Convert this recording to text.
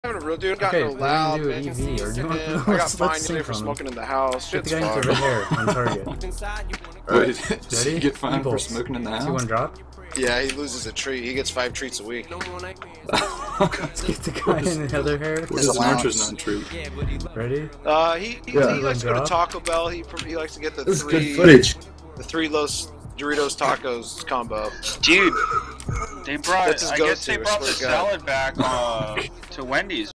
Having a real dude got no loud. Okay, we're gonna do EV, or do you want to I got fined today for smoking in the house. Get the Shit's guy with the red hair on target. Wait, Ready? you get fined for Impulse. smoking in the house? 2-1 drop. Yeah, he loses a treat. He gets 5 treats a week. Let's get the guy in the other hair. What is an archer's non-treat? Ready? He likes to go to Taco Bell. He likes to get the This is three good footage. the 3 Los Doritos tacos combo. Dude, they brought. That's his I guess they go-to, I brought the swear to God. salad back to Wendy's.